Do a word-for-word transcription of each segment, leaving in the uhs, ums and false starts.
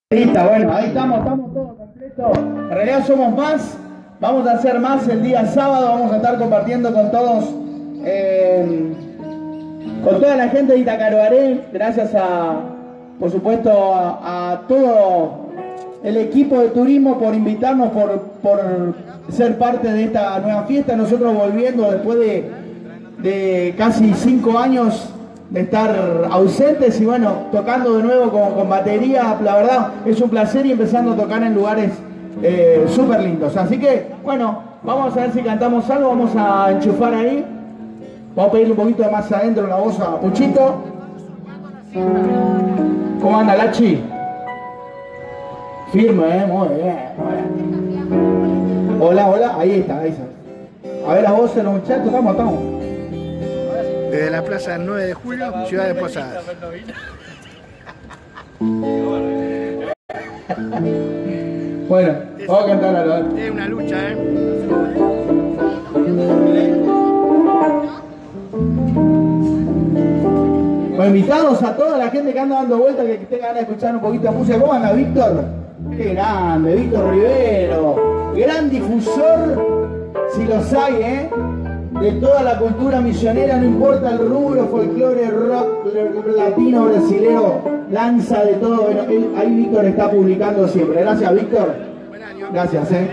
Lista, bueno, ahí estamos, estamos todos completos. En realidad somos más, vamos a hacer más el día sábado, vamos a estar compartiendo con todos, eh, con toda la gente de Itacaruaré, gracias a, por supuesto, a, a todo el equipo de turismo por invitarnos, por, por ser parte de esta nueva fiesta. Nosotros volviendo después de, de casi cinco años de estar ausentes y bueno, tocando de nuevo con, con batería, la verdad es un placer y empezando a tocar en lugares eh, súper lindos. Así que bueno, vamos a ver si cantamos algo, vamos a enchufar ahí, vamos a pedirle un poquito de más adentro la voz a Puchito. ¿Cómo anda, Lachi? Firme, eh, muy bien, muy bien. Hola, hola, ahí está, ahí está. A ver las voces de los muchachos, estamos, estamos. Desde la plaza nueve de julio, Ciudad de Posadas. Bueno, vamos a cantar ahora. Es una lucha, ¿eh? Bueno, invitados a toda la gente que anda dando vueltas, que tenga ganas de escuchar un poquito de música. ¿Cómo anda, Víctor? Qué grande, Víctor Rivero. Gran difusor, si los hay, ¿eh? De toda la cultura misionera, no importa el rubro, folclore, rock, latino, brasilero, danza, de todo. Bueno, él, ahí Víctor está publicando siempre. Gracias, Víctor. Gracias, eh.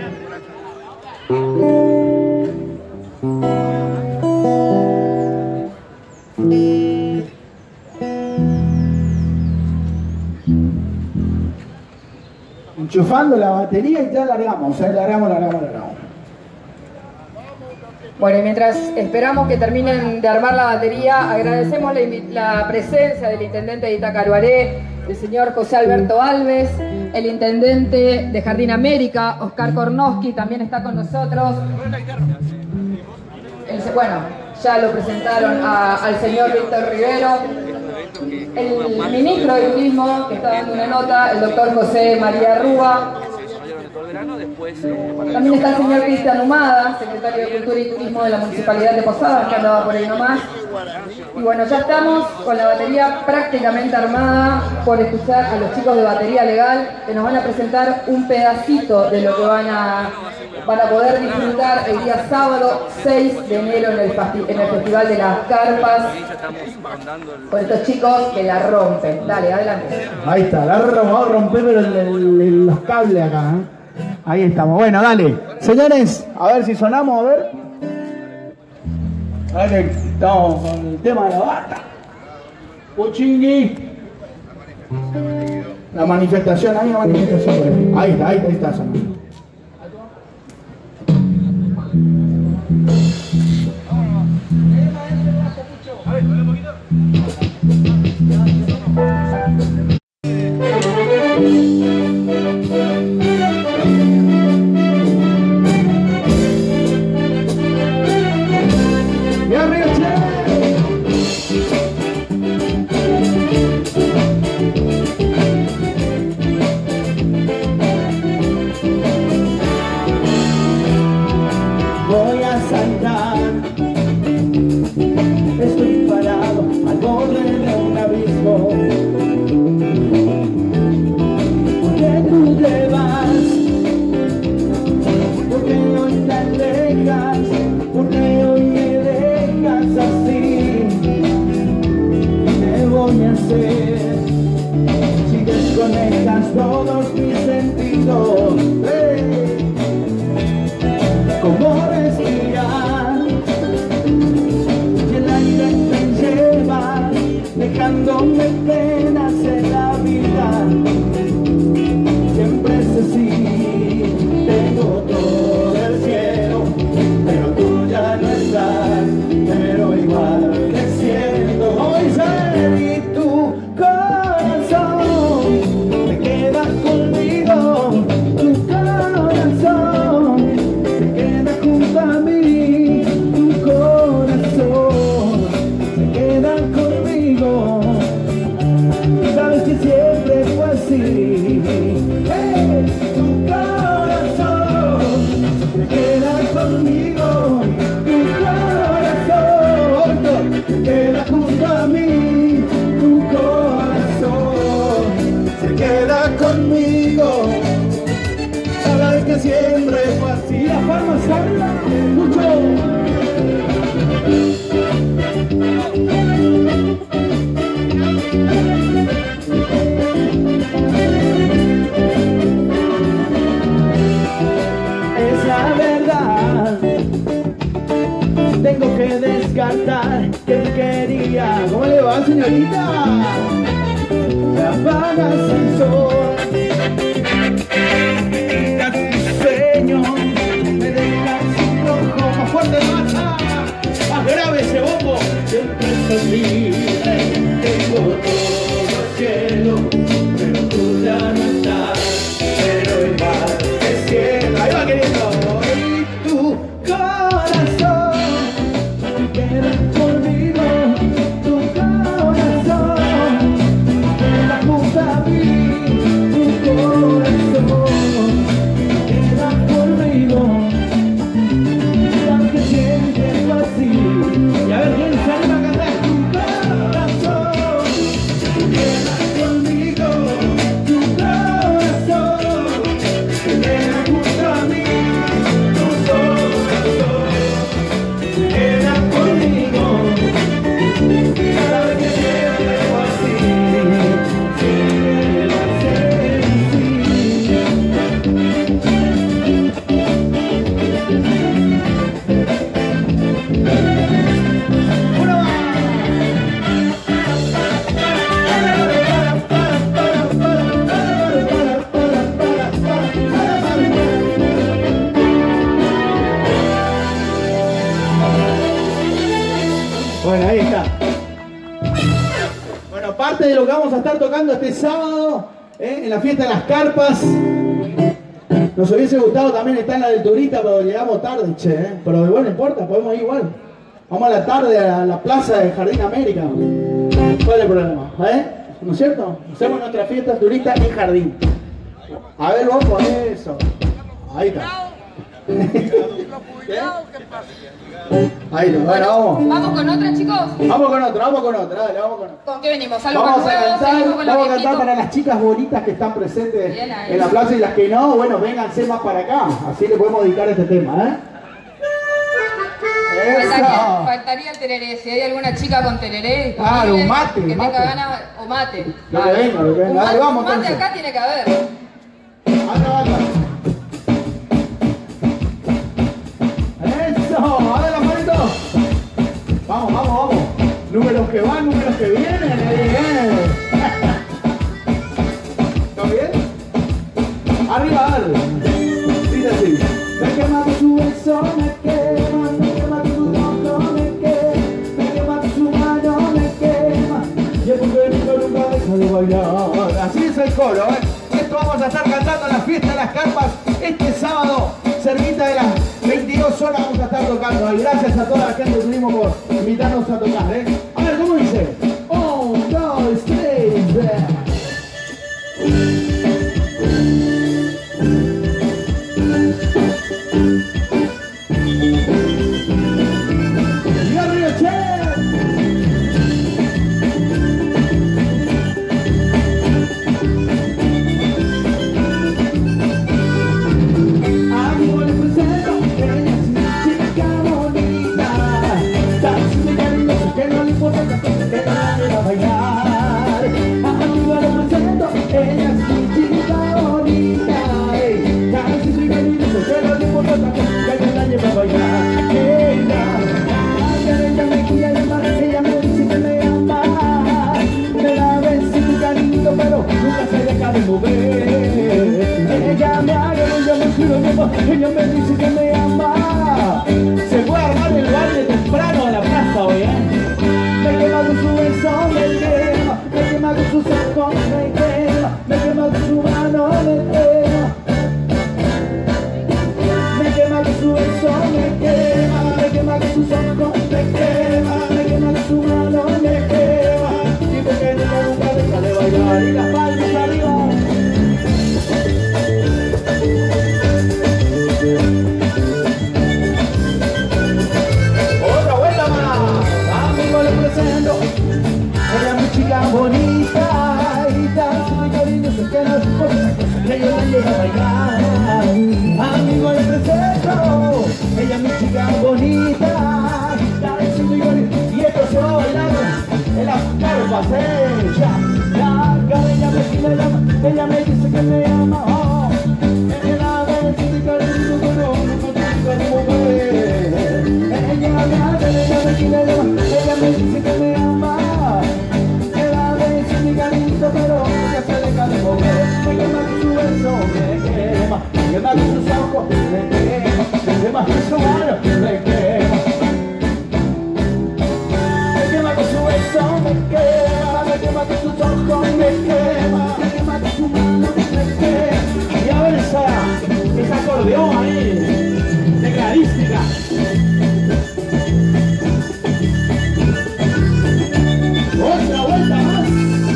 Enchufando la batería y ya largamos, eh. Largamos, largamos, largamos. Bueno, y mientras esperamos que terminen de armar la batería, agradecemos la, la presencia del intendente de Itacaruaré, el señor José Alberto Alves, el intendente de Jardín América, Oscar Kornowski, también está con nosotros. El, bueno, ya lo presentaron a, al señor Víctor Rivero, el ministro de Turismo, que está dando una nota, el doctor José María Rúa. También está el señor Cristian Humada, secretario de Cultura y Turismo de la Municipalidad de Posadas, que andaba por ahí nomás. Y bueno, ya estamos con la batería prácticamente armada por escuchar a los chicos de Batería Legal, que nos van a presentar un pedacito de lo que van a, van a poder disfrutar el día sábado seis de enero en el, en el Festival de las Carpas, con estos chicos que la rompen. Dale, adelante. Ahí está, la vamos a romper el, el, el, los cables acá, ¿eh? Ahí estamos, bueno, dale. Señores, a ver si sonamos, a ver. A ver, estamos con el tema de la bata. Puchingui. La manifestación, ahí la manifestación por ahí. Ahí está, ahí está, ahí está sonando. A ver, un poquito. Todos mis sentidos, eh, como respirar, y el aire te lleva, dejándome penas en la vida. Siempre es así, tengo todo el cielo, pero tú ya no estás, pero igual te siento. Hoy salí tu corazón, conmigo, conmigo. Sabes que siempre fue así. Las palmas arriba, mucho. Es la verdad. Tengo que descartar que te quería. ¿Cómo le va, señorita? Me apagas el sol. Sueño, me dejas un rojo. Más fuerte, más, más grave ese bombo. Siempre es así. Tengo todo el cielo, pero tú ya no estás. Pero el mar es cielo. Ahí va queriendo. Y tu corazón queda conmigo. Tu corazón queda junto a mí. Tu corazón queda conmigo. Sabes que siempre fue así. Y a ver quién se anima a cantar. Tu corazón queda conmigo. Tu corazón queda junto a mí. Tu corazón queda conmigo. Sabes que siempre fue así. Siempre va a ser así. Una más. Bueno, ahí está. Bueno, parte de lo que vamos a estar tocando este sábado, ¿eh? En la fiesta de las carpas. Nos hubiese gustado también estar en la del Turista, pero llegamos tarde, che, ¿eh? Pero bueno, no importa, podemos ir igual. Vamos a la tarde a la, la plaza de Jardín América. ¿Cuál es el problema? ¿Eh? ¿No es cierto? Hacemos nuestra fiesta turista en Jardín. A ver, vos con eso. Ahí está. ¿Qué? Ahí está, bueno, vamos. ¿Vamos con otra, chicos? Vamos con otra, vamos con otra, dale, vamos con otra. ¿Con qué venimos? ¿Algo Vamos más a nuevo? cantar, ¿Seguimos con vamos a los cantar viejitos? para las chicas bonitas que están presentes Bien ahí. en la plaza y las que no, bueno, vénganse más para acá, así le podemos dedicar este tema, ¿eh? Faltaría, Eso. faltaría el tereré. Si hay alguna chica con tereré, Claro, un mate, que mate. tenga ganas, o mate. Lo que venga, lo que venga. Un Dale, mate, vamos, un mate entonces. acá tiene que haber. Anda, anda. Eso, a ver la manito. Vamos, vamos, vamos. Números que van, números que vienen. eh. ¿Está bien? Arriba, dale. Dice así. Me quema tu beso, me quema, me quema tu ojo, me quema, me quema su mano, me quema. Y el mundo nunca deja de bailar. Así es el coro, ¿eh? Esto vamos a estar cantando en la fiesta de las carpas este sábado, cerquita de las veintidós horas vamos a estar tocando. Y gracias a toda la gente que tuvimos por invitarnos a tocar, ¿eh? A ver, ¿cómo dice? Un, dos, tres. Y arriba, che. Amigo, le presento, ella es una chica bonita, tan simple y cariñosa que no le importa otra cosa que nadie va a bailar. Amigo, le presento, ella es una chica bonita, ey, tan simple y cariñosa que no le importa otra cosa que nadie va a bailar. Ella, ella me quiere llamar, ella me dice que me ama, me da besos y cariño, pero nunca se deja de mover. Ella me agarra, ella me juro que va, ella me dice que me ama. Se puede armar el baile temprano a la plaza hoy, ¿eh? Me quema con su beso, me quema, me quema con sus ojos, me quema, me quema con su mano, me quema. Me quema con su beso, me quema, me quema con sus ojos, me quema, me quema con su mano, me quema. Y porque nunca deja de bailar y las palmas arriba. Otra vuelta más. Amigo, le presento. Ella es muy chica bonita y tan simple y cariñosa que no es cosa que yo más, ella. La cabella me llama, ella me dice que me ama. Oh, ella me dice que cariño, pero no me dice mujer. Ella me llama, ella me dice que me ama. Ella me dice mi cariño, pero nunca se deja de mover. Me quema con su beso, me quema. Me quema con sus ojos, me quema. Me quema con su mano, me quema. Me quema con su beso, me quema. Me quema con sus ojos, me quema. Me quema con su mano, me quema. Y a ver esa, esa acordeón ahí, tecladística. Otra vuelta más.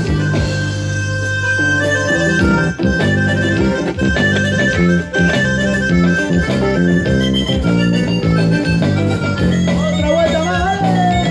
Otra vuelta más.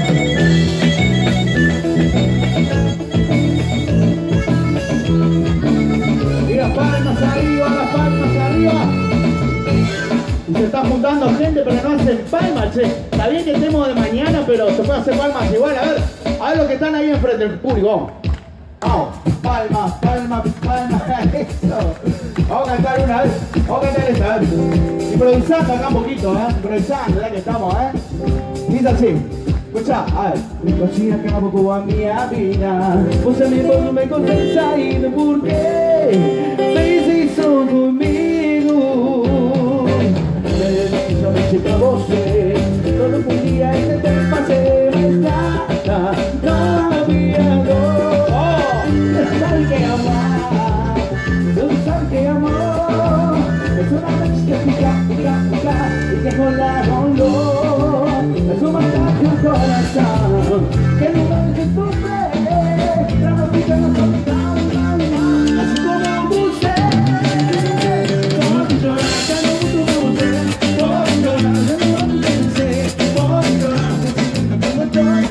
Y las palmas arriba, las palmas arriba. Y se está juntando gente, pero no hacen palmas, che. Está bien que estemos de mañana, pero se puede hacer palmas igual. A ver, a ver los que están ahí enfrente del público. Vamos, palmas, palmas, palmas, eso. Vamos a cantar una vez, vamos a cantar esta vez. Improvisando acá un poquito, ¿eh? Improvisando, ya que estamos, ¿eh? Dice así, escucha, a ver. Mi cocina que no puedo a mi vida. Puse mi voz, me contesta y de por qué me hizo conmigo. Me hizo mi chica voce, no lo podía y te pasé, me está, no había dos. Pensar que amar, pensar que amor es una bestia pica, pica, pica y que con la roló es un masaje al corazón que no va que tu fe la música no solta, así como puse por llorar que no puse por llorar que no pensé por llorar que no puse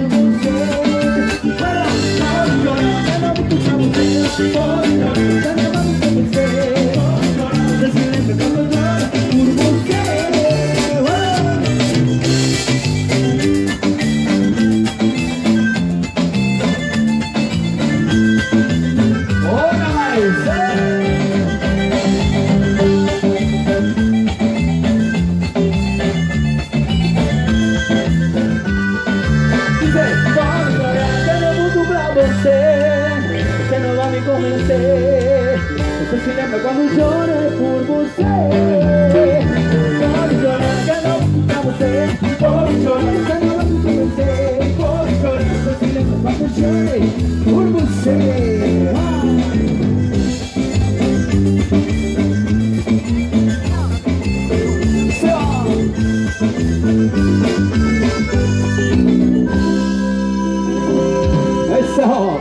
cuando llore por você, por llorar que no você, por llorar que no você, por llorar que silêncio quando llore por você. Eso.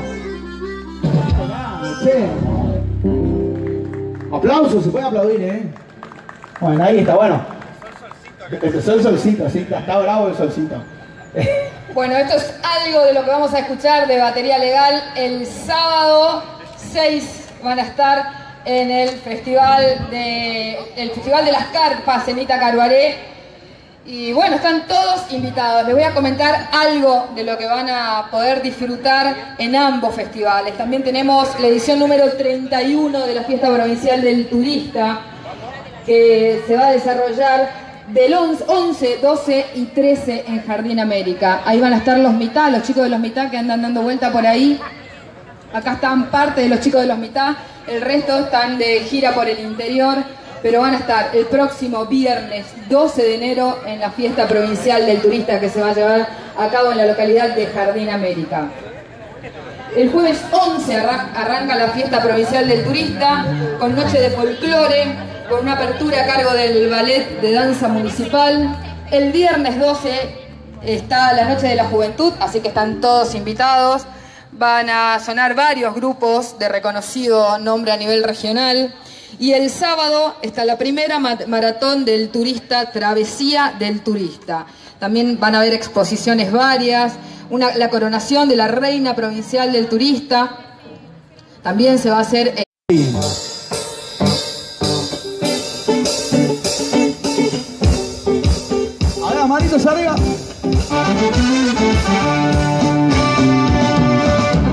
Aplausos, se puede aplaudir, ¿eh? Bueno, ahí está, bueno. Empezó el solcito, sí, está bravo el solcito. Bueno, esto es algo de lo que vamos a escuchar de Batería Legal. El sábado seis van a estar en el Festival de, el Festival de las Carpas en Itacaruaré. Y bueno, están todos invitados. Les voy a comentar algo de lo que van a poder disfrutar en ambos festivales. También tenemos la edición número treinta y uno de la Fiesta Provincial del Turista, que se va a desarrollar del once, doce y trece en Jardín América. Ahí van a estar los mitad, los chicos de los mitad que andan dando vuelta por ahí. Acá están parte de los chicos de los mitad, el resto están de gira por el interior. Pero van a estar el próximo viernes doce de enero en la Fiesta Provincial del Turista que se va a llevar a cabo en la localidad de Jardín América. El jueves once arranca la Fiesta Provincial del Turista con noche de folclore, con una apertura a cargo del Ballet de Danza Municipal. El viernes doce está la Noche de la Juventud, así que están todos invitados. Van a sonar varios grupos de reconocido nombre a nivel regional. Y el sábado está la primera maratón del turista, Travesía del Turista. También van a haber exposiciones varias, una, la coronación de la Reina Provincial del Turista. También se va a hacer... En... Ahora, manitos arriba.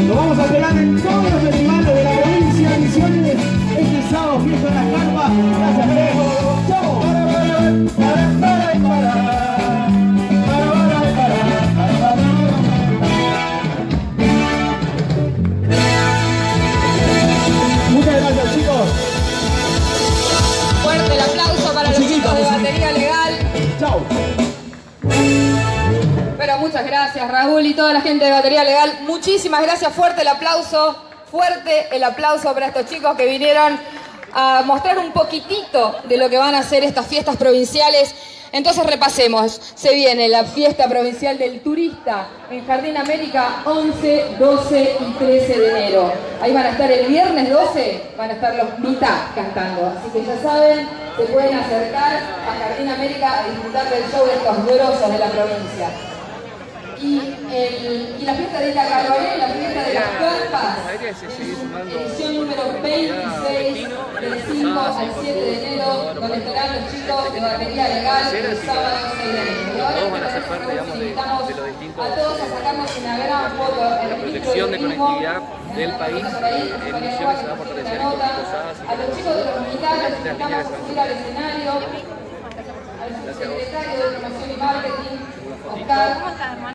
Lo vamos a pegar en todos los festivales de la provincia de Misiones. Este sábado, fiesta en la carpa. Gracias, Pedro. ¡Chao! Muchas gracias, chicos. Fuerte el aplauso para los chicos de Batería Legal. Chao. Pero muchas gracias, Raúl y toda la gente de Batería Legal. Muchísimas gracias. Fuerte el aplauso. Fuerte el aplauso para estos chicos que vinieron a mostrar un poquitito de lo que van a ser estas fiestas provinciales. Entonces repasemos. Se viene la fiesta provincial del turista en Jardín América once, doce y trece de enero. Ahí van a estar el viernes doce, van a estar los mitad cantando. Así que ya saben, se pueden acercar a Jardín América a disfrutar del show de estos grosos de la provincia. Y, el, y la fiesta de la Carrolé, la fiesta de las carpas, edición número veintiséis, del cinco al siete de enero, donde estarán los chicos de Batería Legal el sábado seis de enero. Y ahora todos van a ser parte, digamos, de, invitamos de los distintos a todos a sacarnos una gran foto en el protección de conectividad del país. En Misiones se va a fortalecer en Posadas. A los chicos de los militares los invitamos a subir al escenario, al subsecretario de Promoción y Marketing, Oscar.